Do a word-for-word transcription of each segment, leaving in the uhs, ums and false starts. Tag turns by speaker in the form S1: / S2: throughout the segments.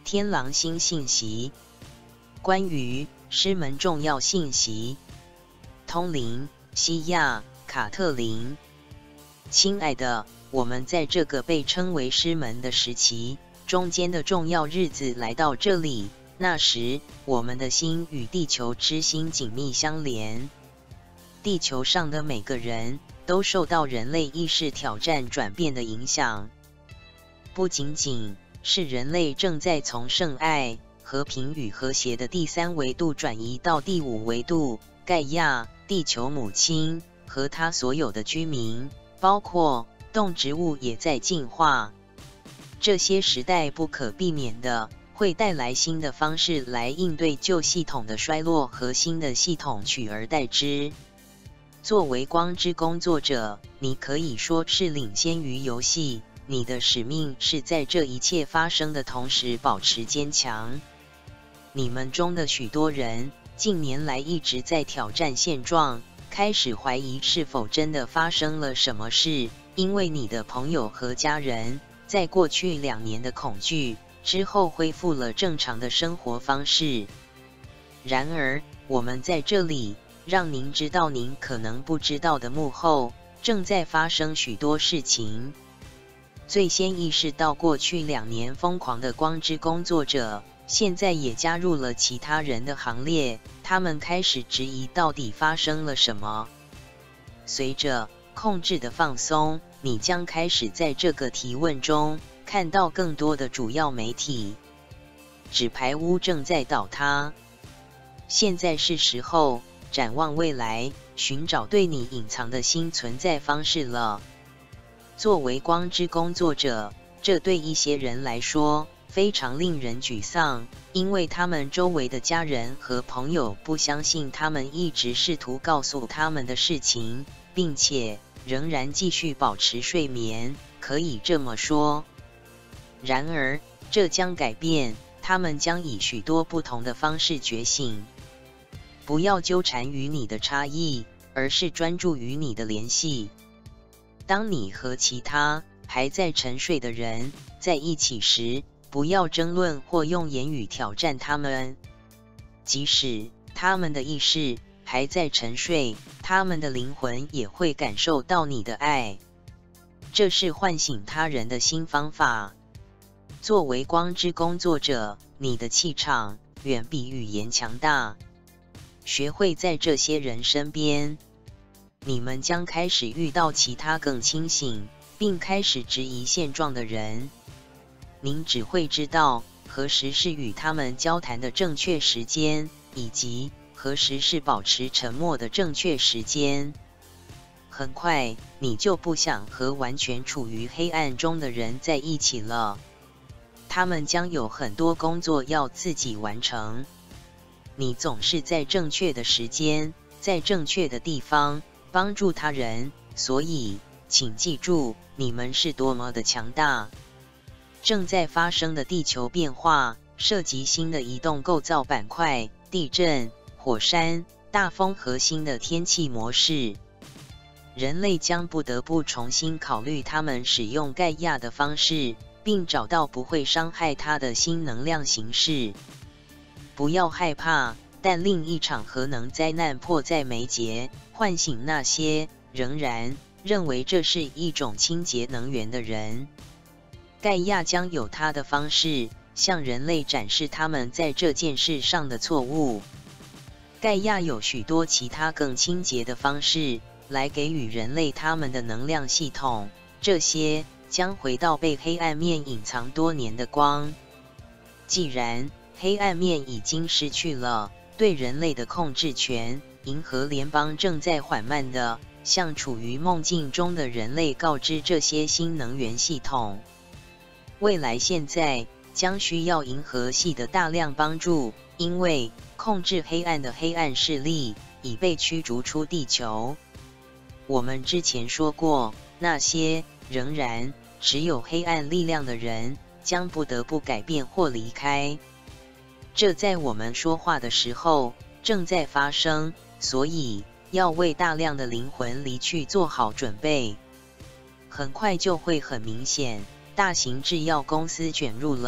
S1: 天狼星信息，关于师门重要信息。通灵，西亚，卡特琳。亲爱的，我们在这个被称为师门的时期，中间的重要日子来到这里。那时，我们的心与地球之心紧密相连。地球上的每个人都受到人类意识挑战转变的影响。不仅仅是人类正在从圣爱、和平与和谐的第三维度转移到第五维度，盖亚，地球母亲和她所有的居民，包括动植物也在进化。这些时代不可避免的会带来新的方式来应对旧系统的衰落和新的系统取而代之。作为光之工作者，你可以说是领先于游戏。你的使命是在这一切发生的同时保持坚强。你们中的许多人近年来一直在挑战现状，开始怀疑是否真的发生了什么事，因为你的朋友和家人在过去两年的恐惧之后恢复了正常的生活方式。然而，我们在这里让您知道您可能不知道的幕后正在发生许多事情。最先意识到过去两年疯狂的光之工作者，现在也加入了其他人的行列，他们开始质疑到底发生了什么。随着控制的放松，你将开始在这个提问中看到更多的主要媒体。纸牌屋正在倒塌，现在是时候展望未来，寻找对你隐藏的新存在方式了。作为光之工作者，这对一些人来说非常令人沮丧，因为他们周围的家人和朋友不相信他们一直试图告诉他们的事情，并且仍然继续保持睡眠，可以这么说。然而，这将改变，他们将以许多不同的方式觉醒。不要纠缠于你的差异，而是专注于你的联系。当你和其他还在沉睡的人在一起时，不要争论或用言语挑战他们。即使他们的意识还在沉睡，他们的灵魂也会感受到你的爱。这是唤醒他人的新方法。作为光之工作者，你的气场远比语言强大。学会在这些人身边，你们将开始遇到其他更清醒并开始质疑现状的人。您只会知道何时是与他们交谈的正确时间，以及何时是保持沉默的正确时间。很快，你就不想和完全处于黑暗中的人在一起了。他们将有很多工作要自己完成。你总是在正确的时间，在正确的地方帮助他人，所以请记住，你们是多么的强大。正在发生的地球变化涉及新的移动构造板块、地震、火山、大风和新的天气模式。人类将不得不重新考虑他们使用盖亚的方式，并找到不会伤害它的新能量形式。不要害怕，但另一场核能灾难迫在眉睫，唤醒那些仍然认为这是一种清洁能源的人。盖亚将有它的方式向人类展示他们在这件事上的错误。盖亚有许多其他更清洁的方式来给予人类他们的能量系统，这些将回到被黑暗面隐藏多年的光。既然黑暗面已经失去了对人类的控制权，银河联邦正在缓慢地向处于梦境中的人类告知这些新能源系统。未来现在将需要银河系的大量帮助，因为控制黑暗的黑暗势力已被驱逐出地球。我们之前说过，那些仍然持有黑暗力量的人将不得不改变或离开。这在我们说话的时候正在发生，所以要为大量的灵魂离去做好准备。很快就会很明显，大型制药公司卷入了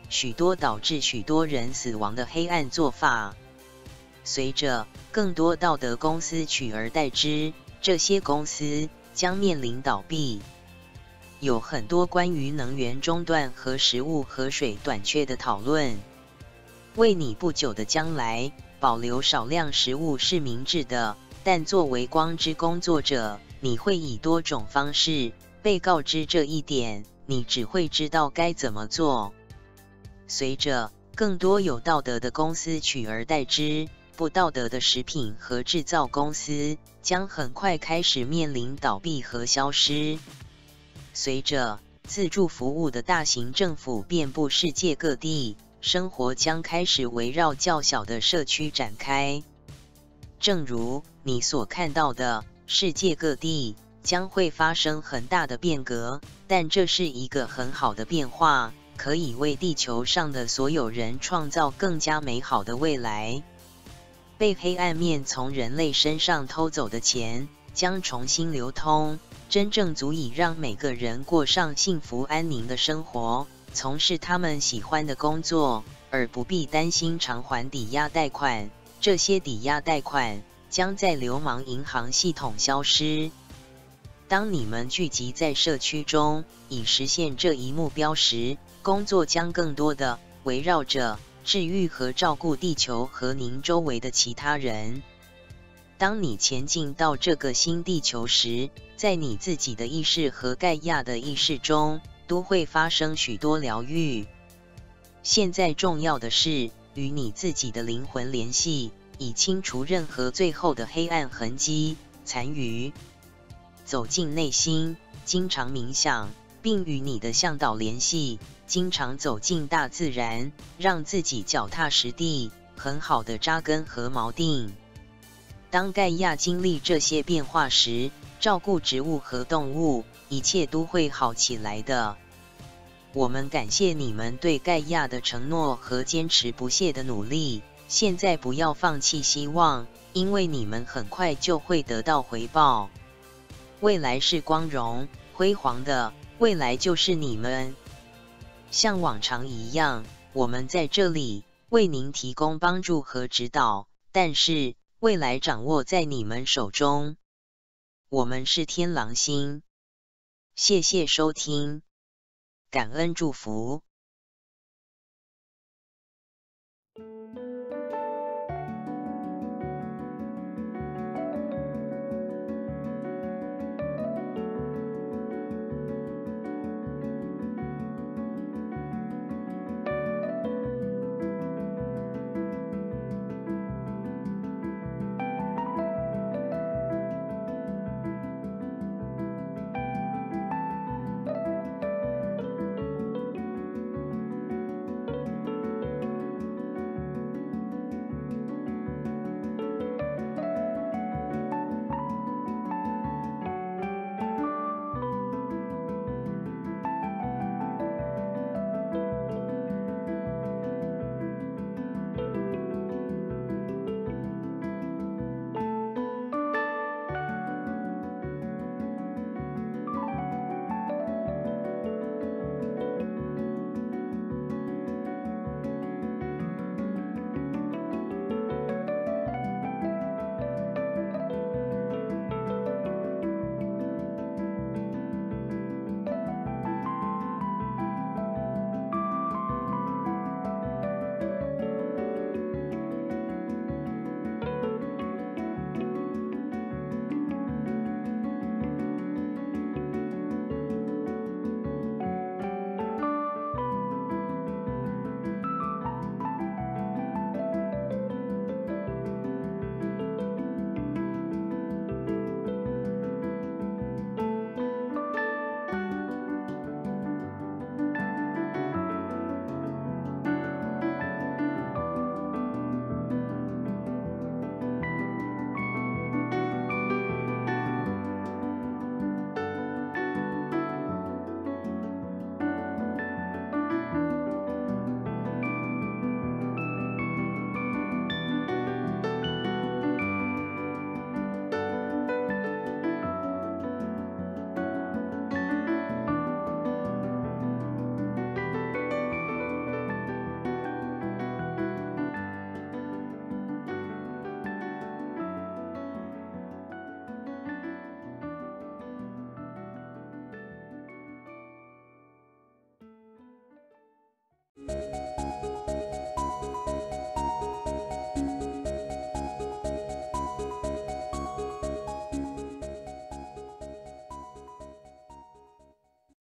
S1: 许多导致许多人死亡的黑暗做法。随着更多道德公司取而代之，这些公司将面临倒闭。有很多关于能源中断和食物和水短缺的讨论。为你不久的将来保留少量食物是明智的，但作为光之工作者，你会以多种方式被告知这一点，你只会知道该怎么做。随着更多有道德的公司取而代之，不道德的食品和制造公司将很快开始面临倒闭和消失。随着自助服务的大型政府遍布世界各地，生活将开始围绕较小的社区展开。正如你所看到的，世界各地将会发生很大的变革，但这是一个很好的变化，可以为地球上的所有人创造更加美好的未来。被黑暗面从人类身上偷走的钱将重新流通，真正足以让每个人过上幸福安宁的生活，从事他们喜欢的工作，而不必担心偿还抵押贷款。这些抵押贷款将在流氓银行系统消失。当你们聚集在社区中以实现这一目标时，工作将更多的围绕着治愈和照顾地球和您周围的其他人。当你前进到这个新地球时，在你自己的意识和盖亚的意识中都会发生许多疗愈。现在重要的是与你自己的灵魂联系，以清除任何最后的黑暗痕迹、残余。走进内心，经常冥想，并与你的向导联系，经常走进大自然，让自己脚踏实地，很好的扎根和锚定。当盖亚经历这些变化时，照顾植物和动物，一切都会好起来的。我们感谢你们对盖亚的承诺和坚持不懈的努力。现在不要放弃希望，因为你们很快就会得到回报。未来是光荣、辉煌的，未来就是你们。像往常一样，我们在这里为您提供帮助和指导，但是未来掌握在你们手中。我们是天狼星。谢谢收听，感恩祝福。